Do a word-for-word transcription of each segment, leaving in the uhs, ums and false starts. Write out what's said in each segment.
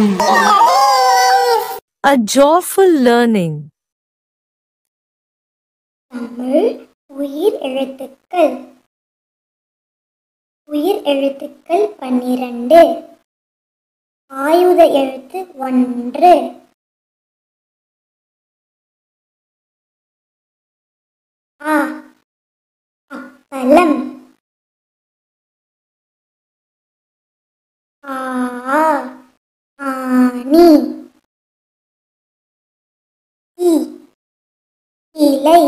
A joyful learning. Tamil உயிர் எழுத்துக்கள். உயிர் எழுத்துக்கள் பன்னிரண்டு. ஆயுத எழுத்து ஒன்று. ஆ அப்பளம். ஆ ஆனி. இ இலை.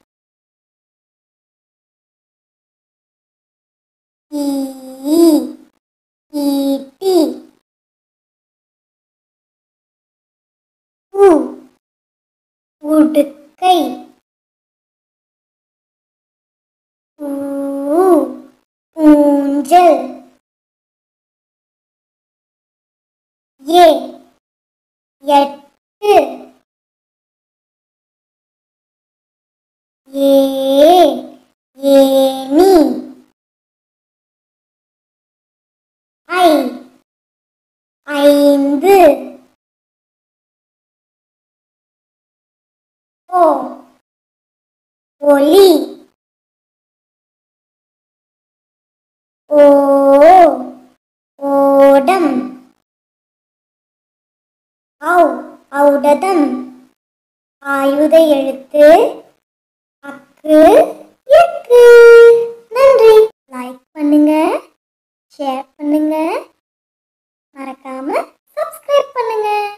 ஈ ஈட்டி. உ உடுக்கை. ஊ ஊஞ்சல். ஏ எட்டு. ஏ ஏனி. ஐ ஐந்து. ஓ ஒலி. ஓ ஓடம். ஔ ஔடதம். ஆயுத எழுத்து அக்கு எக்கு. நன்றி. லைக் பண்ணுங்க, ஷேர் பண்ணுங்க, மறக்காம சப்ஸ்கிரைப் பண்ணுங்க.